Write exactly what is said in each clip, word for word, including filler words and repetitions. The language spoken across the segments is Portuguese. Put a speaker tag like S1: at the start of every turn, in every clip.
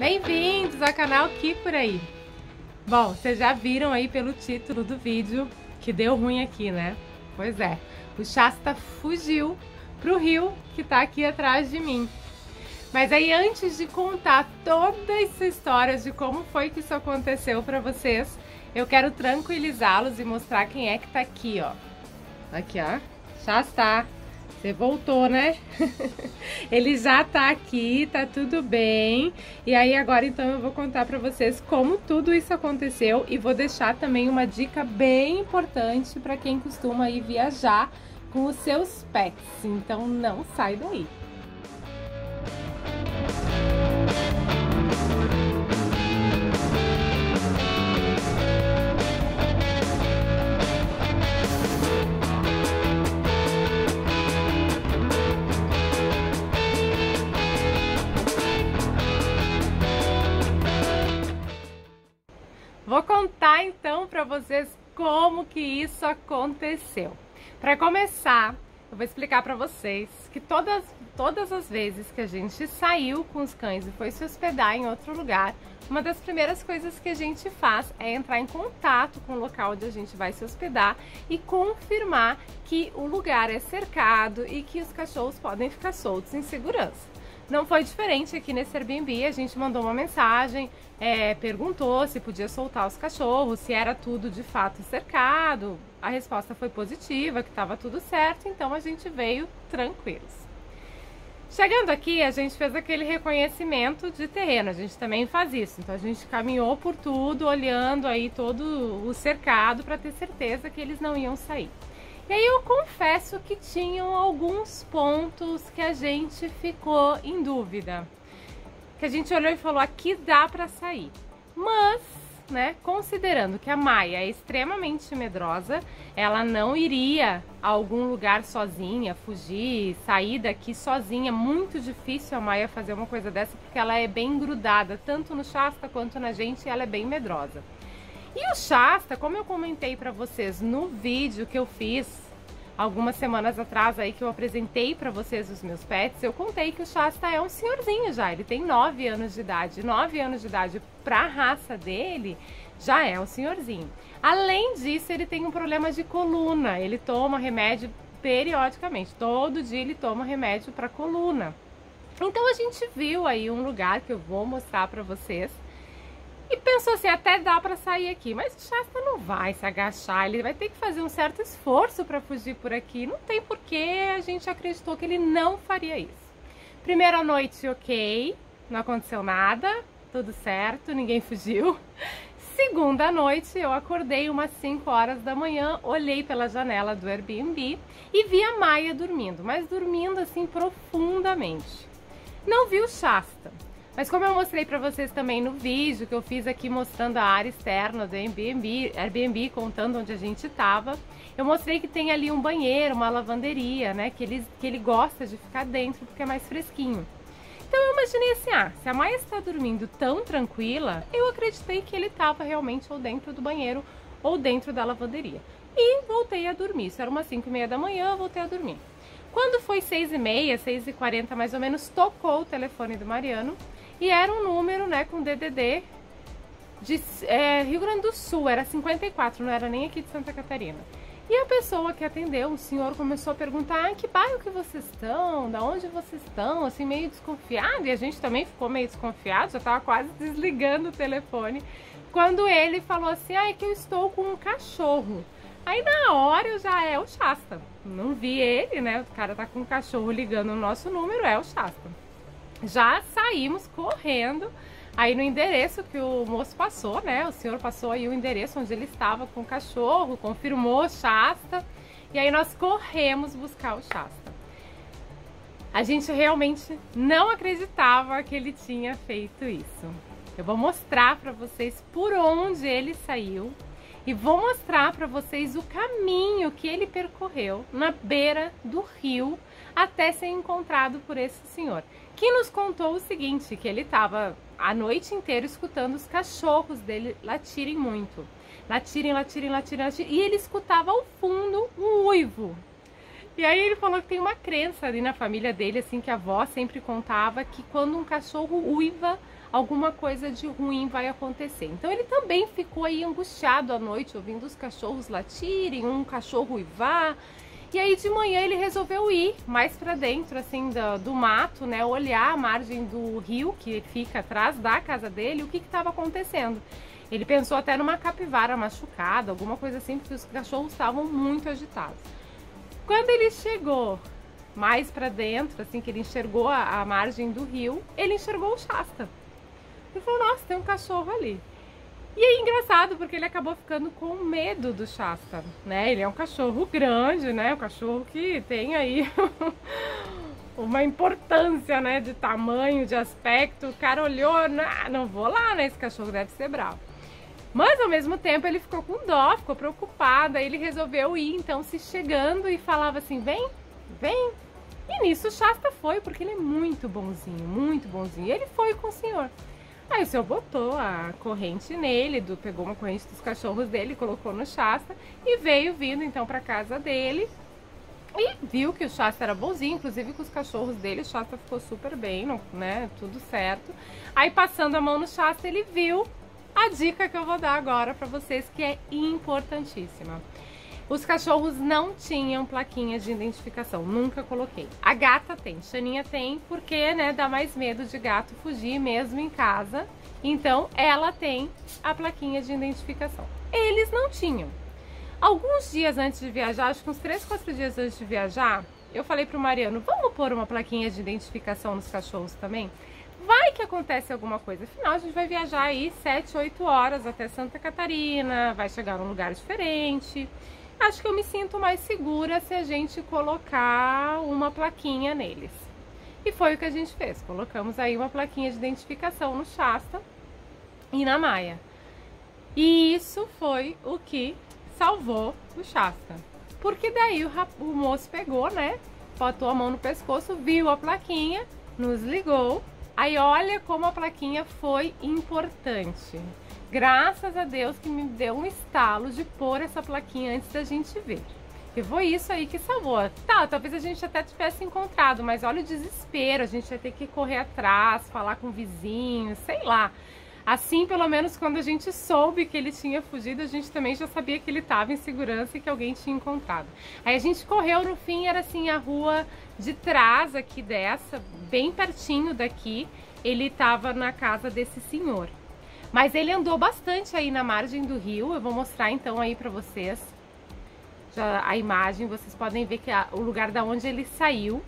S1: Bem-vindos ao canal Que Por Aí. Bom, vocês já viram aí pelo título do vídeo que deu ruim aqui, né? Pois é, o Shasta fugiu pro rio que tá aqui atrás de mim. Mas aí, antes de contar toda essa história de como foi que isso aconteceu pra vocês, eu quero tranquilizá-los e mostrar quem é que tá aqui, ó. Aqui, ó. Shasta, você voltou, né? Ele já tá aqui, tá tudo bem. E aí agora então eu vou contar pra vocês como tudo isso aconteceu e vou deixar também uma dica bem importante pra quem costuma ir viajar com os seus pets. Então não sai daí. Vou contar então para vocês como que isso aconteceu. Para começar, eu vou explicar para vocês que todas, todas as vezes que a gente saiu com os cães e foi se hospedar em outro lugar, uma das primeiras coisas que a gente faz é entrar em contato com o local onde a gente vai se hospedar e confirmar que o lugar é cercado e que os cachorros podem ficar soltos em segurança. Não foi diferente aqui nesse Airbnb, a gente mandou uma mensagem, é, perguntou se podia soltar os cachorros, se era tudo de fato cercado. A resposta foi positiva, que estava tudo certo, então a gente veio tranquilos. Chegando aqui, a gente fez aquele reconhecimento de terreno, a gente também faz isso. Então a gente caminhou por tudo, olhando aí todo o cercado para ter certeza que eles não iam sair. E aí eu confesso que tinham alguns pontos que a gente ficou em dúvida. Que a gente olhou e falou, aqui dá para sair. Mas, né, considerando que a Maia é extremamente medrosa, ela não iria a algum lugar sozinha, fugir, sair daqui sozinha. Muito difícil a Maia fazer uma coisa dessa, porque ela é bem grudada, tanto no Shasta quanto na gente, e ela é bem medrosa. E o Shasta, como eu comentei pra vocês no vídeo que eu fiz algumas semanas atrás aí, que eu apresentei pra vocês os meus pets, eu contei que o Shasta é um senhorzinho já, ele tem nove anos de idade. nove anos de idade pra raça dele já é um senhorzinho. Além disso, ele tem um problema de coluna, ele toma remédio periodicamente, todo dia ele toma remédio pra coluna. Então a gente viu aí um lugar que eu vou mostrar pra vocês, e pensou assim, até dá pra sair aqui, mas o Shasta não vai se agachar, ele vai ter que fazer um certo esforço pra fugir por aqui. Não tem porquê, a gente acreditou que ele não faria isso. Primeira noite, ok, não aconteceu nada, tudo certo, ninguém fugiu. Segunda noite, eu acordei umas cinco horas da manhã, olhei pela janela do Airbnb e vi a Maia dormindo, mas dormindo assim profundamente. Não vi o Shasta. Mas como eu mostrei pra vocês também no vídeo que eu fiz aqui mostrando a área externa do Airbnb, Airbnb contando onde a gente tava, eu mostrei que tem ali um banheiro, uma lavanderia, né, que ele, que ele gosta de ficar dentro porque é mais fresquinho. Então eu imaginei assim, ah, se a Maia está dormindo tão tranquila, eu acreditei que ele estava realmente ou dentro do banheiro ou dentro da lavanderia. E voltei a dormir, isso era umas cinco e meia da manhã, eu voltei a dormir. Quando foi seis e meia, seis e quarenta mais ou menos, tocou o telefone do Mariano. E era um número, né, com D D D de é, Rio Grande do Sul, era cinquenta e quatro, não era nem aqui de Santa Catarina. E a pessoa que atendeu, o senhor, começou a perguntar, ah, em que bairro que vocês estão, da onde vocês estão, assim, meio desconfiado. E a gente também ficou meio desconfiado, já estava quase desligando o telefone, quando ele falou assim, ah, é que eu estou com um cachorro. Aí na hora eu já, é o Shasta, não vi ele, né, o cara tá com um cachorro ligando o nosso número, é o Shasta. Já saímos correndo aí no endereço que o moço passou, né? O senhor passou aí o endereço onde ele estava com o cachorro, confirmou o Shasta, e aí nós corremos buscar o Shasta. A gente realmente não acreditava que ele tinha feito isso. Eu vou mostrar para vocês por onde ele saiu e vou mostrar para vocês o caminho que ele percorreu na beira do rio até ser encontrado por esse senhor, que nos contou o seguinte, que ele estava a noite inteira escutando os cachorros dele latirem muito. Latirem, latirem, latirem, latirem, e ele escutava ao fundo um uivo. E aí ele falou que tem uma crença ali na família dele, assim, que a avó sempre contava que quando um cachorro uiva, alguma coisa de ruim vai acontecer. Então ele também ficou aí angustiado à noite, ouvindo os cachorros latirem, um cachorro uivar. E aí de manhã ele resolveu ir mais para dentro, assim, do, do mato, né, olhar a margem do rio que fica atrás da casa dele, o que estava acontecendo. Ele pensou até numa capivara machucada, alguma coisa assim, porque os cachorros estavam muito agitados. Quando ele chegou mais para dentro, assim, que ele enxergou a, a margem do rio, ele enxergou o Shasta. Ele falou, nossa, tem um cachorro ali. E aí, engraçado, porque ele acabou ficando com medo do Shasta, né? Ele é um cachorro grande, né? Um cachorro que tem aí uma importância, né? De tamanho, de aspecto. O cara olhou, não, não vou lá, né? Esse cachorro deve ser bravo. Mas, ao mesmo tempo, ele ficou com dó, ficou preocupado. Aí ele resolveu ir, então, se chegando e falava assim, vem, vem. E nisso o Shasta foi, porque ele é muito bonzinho, muito bonzinho. E ele foi com o senhor. Aí o senhor botou a corrente nele, do, pegou uma corrente dos cachorros dele, colocou no Shasta e veio vindo então para casa dele e viu que o Shasta era bonzinho, inclusive com os cachorros dele, o Shasta ficou super bem, né, tudo certo. Aí passando a mão no Shasta, ele viu a dica que eu vou dar agora para vocês, que é importantíssima. Os cachorros não tinham plaquinhas de identificação, nunca coloquei. A gata tem, Xaninha tem, porque, né, dá mais medo de gato fugir mesmo em casa. Então, ela tem a plaquinha de identificação. Eles não tinham. Alguns dias antes de viajar, acho que uns três, quatro dias antes de viajar, eu falei pro Mariano, vamos pôr uma plaquinha de identificação nos cachorros também? Vai que acontece alguma coisa. Afinal, a gente vai viajar aí sete, oito horas até Santa Catarina, vai chegar num lugar diferente. Acho que eu me sinto mais segura se a gente colocar uma plaquinha neles. E foi o que a gente fez. Colocamos aí uma plaquinha de identificação no Shasta e na Maia. E isso foi o que salvou o Shasta. Porque daí o, o moço pegou, né? Botou a mão no pescoço, viu a plaquinha, nos ligou. Aí olha como a plaquinha foi importante. Graças a Deus que me deu um estalo de pôr essa plaquinha antes da gente ver. E foi isso aí que salvou. Tá, talvez a gente até tivesse encontrado, mas olha o desespero, a gente vai ter que correr atrás, falar com o vizinho, sei lá. Assim, pelo menos quando a gente soube que ele tinha fugido, a gente também já sabia que ele estava em segurança e que alguém tinha encontrado. Aí a gente correu, no fim, era assim, a rua de trás aqui dessa, bem pertinho daqui, ele estava na casa desse senhor. Mas ele andou bastante aí na margem do rio, eu vou mostrar então aí pra vocês já a imagem, vocês podem ver que a, o lugar da onde ele saiu,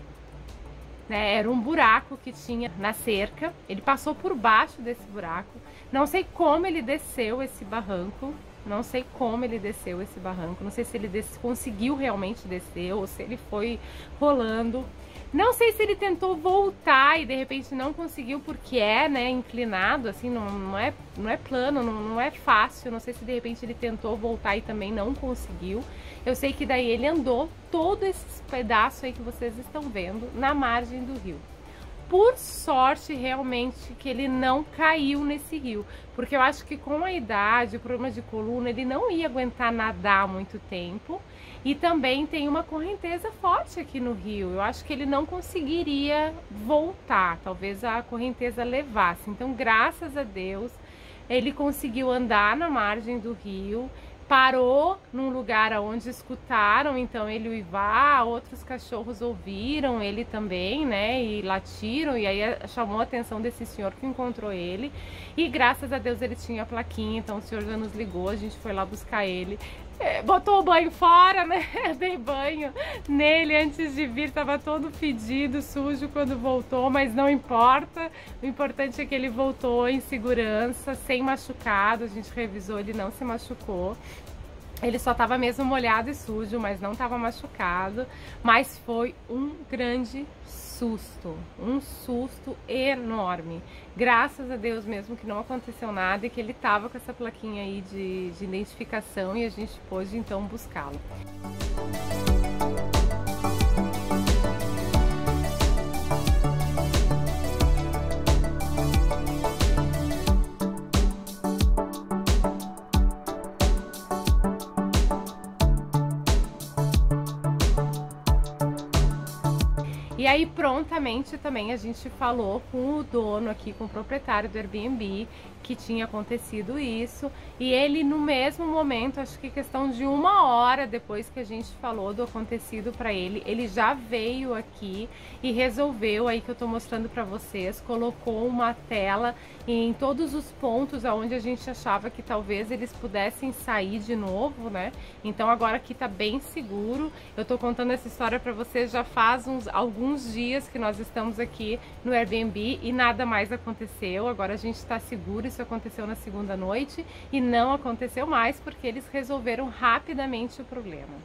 S1: né, era um buraco que tinha na cerca, ele passou por baixo desse buraco, não sei como ele desceu esse barranco, não sei como ele desceu esse barranco, não sei se ele des- conseguiu realmente descer ou se ele foi rolando. Não sei se ele tentou voltar e de repente não conseguiu porque é, né, inclinado, assim, não, não, é, não é plano, não, não é fácil. Não sei se de repente ele tentou voltar e também não conseguiu. Eu sei que daí ele andou todo esse pedaço aí que vocês estão vendo na margem do rio. Por sorte, realmente, que ele não caiu nesse rio, porque eu acho que com a idade, o problema de coluna, ele não ia aguentar nadar muito tempo. E também tem uma correnteza forte aqui no rio. Eu acho que ele não conseguiria voltar. Talvez a correnteza levasse. Então, graças a Deus, ele conseguiu andar na margem do rio. Parou num lugar onde escutaram, então, ele uivar. Outros cachorros ouviram ele também, né? E latiram. E aí chamou a atenção desse senhor que encontrou ele. E graças a Deus ele tinha a plaquinha. Então, o senhor já nos ligou. A gente foi lá buscar ele. Botou o banho fora, né? Dei banho nele antes de vir, tava todo fedido, sujo quando voltou, mas não importa. O importante é que ele voltou em segurança, sem machucado. A gente revisou, ele não se machucou. Ele só tava mesmo molhado e sujo, mas não tava machucado. Mas foi um grande susto, um susto enorme. Graças a Deus mesmo que não aconteceu nada e que ele tava com essa plaquinha aí de, de identificação e a gente pôde então buscá-lo. aí prontamente também a gente falou com o dono aqui, com o proprietário do Airbnb, que tinha acontecido isso, e ele no mesmo momento, acho que questão de uma hora depois que a gente falou do acontecido para ele, ele já veio aqui e resolveu, aí que eu tô mostrando para vocês, colocou uma tela em todos os pontos aonde a gente achava que talvez eles pudessem sair de novo, né? Então agora aqui tá bem seguro. Eu tô contando essa história para vocês já faz uns alguns dias que nós estamos aqui no Airbnb e nada mais aconteceu. Agora a gente tá seguro. Isso aconteceu na segunda noite e não aconteceu mais porque eles resolveram rapidamente o problema.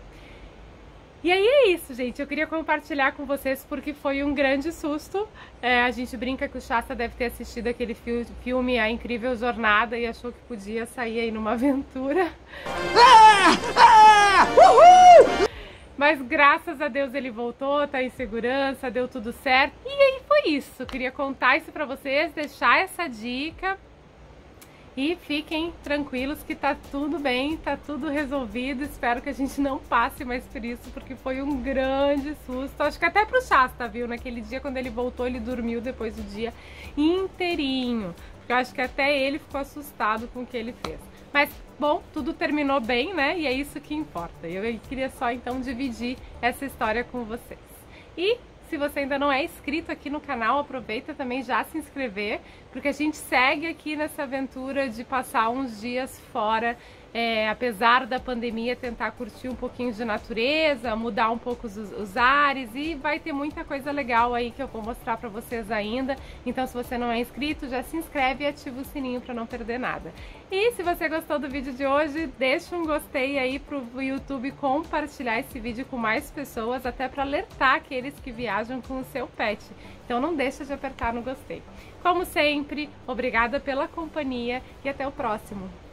S1: E aí é isso, gente. Eu queria compartilhar com vocês porque foi um grande susto. É, a gente brinca que o Shasta deve ter assistido aquele fi filme A Incrível Jornada e achou que podia sair aí numa aventura. Ah! Ah! Uhul! Mas graças a Deus ele voltou, tá em segurança, deu tudo certo. E aí foi isso. Eu queria contar isso pra vocês, deixar essa dica. E fiquem tranquilos que tá tudo bem, tá tudo resolvido. Espero que a gente não passe mais por isso, porque foi um grande susto. Acho que até pro Shasta, viu? Naquele dia, quando ele voltou, ele dormiu depois do dia inteirinho. Porque eu acho que até ele ficou assustado com o que ele fez. Mas, bom, tudo terminou bem, né? E é isso que importa. Eu queria só, então, dividir essa história com vocês. E se você ainda não é inscrito aqui no canal, aproveita também já se inscrever, porque a gente segue aqui nessa aventura de passar uns dias fora, é, apesar da pandemia, tentar curtir um pouquinho de natureza, mudar um pouco os, os ares, e vai ter muita coisa legal aí que eu vou mostrar pra vocês ainda. Então se você não é inscrito, já se inscreve e ativa o sininho pra não perder nada. E se você gostou do vídeo de hoje, deixa um gostei aí pro YouTube compartilhar esse vídeo com mais pessoas, até para alertar aqueles que viajam com o seu pet. Então não deixa de apertar no gostei. Como sempre, obrigada pela companhia e até o próximo.